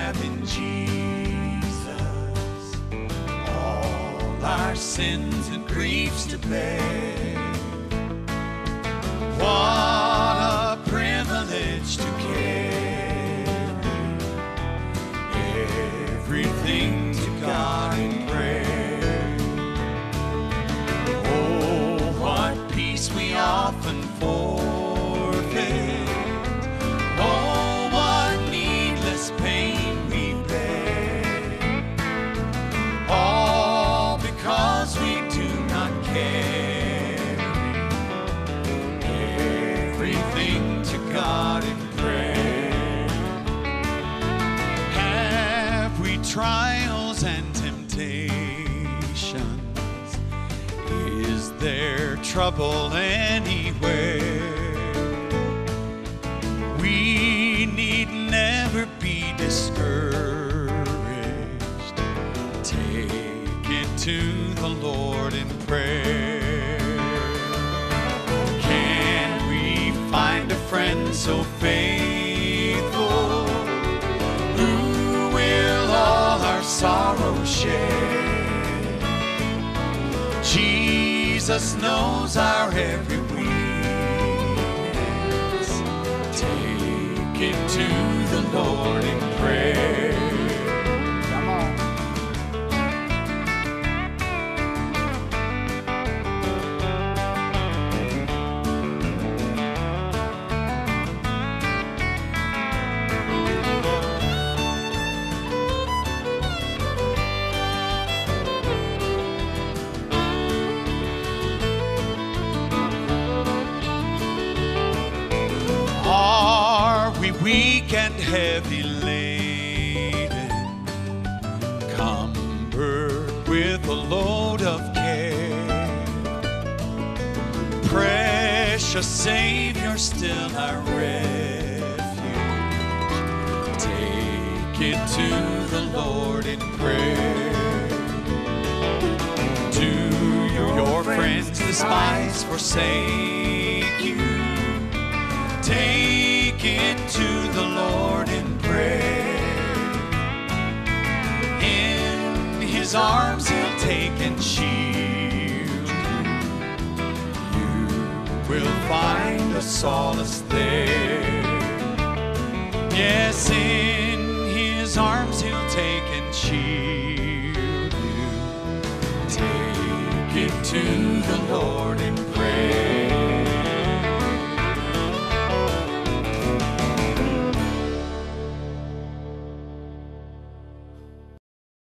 have in Jesus all our sins and griefs to bear. What a privilege to carry everything to God in prayer. Oh, what peace we often forfeit. Oh, what needless pain we bear. All because we do not carry everything to God in prayer. Have we trials and temptations? Is there trouble anywhere? We need never be discouraged. Take it to the Lord in prayer. Can we find a friend so faithful who will all our sorrows share? Jesus knows our every weakness. Take it to the Lord in prayer. Come on. Are we weak and heavy laden, cumbered with a load of care? Precious Savior, still our refuge. Take it to the Lord in prayer. Do your friends despise, forsake you? Take it to the Lord in prayer. In His arms He'll take and shield you. You will find a solace there. Yes, in His arms He'll take and shield you. Take it to the Lord in prayer.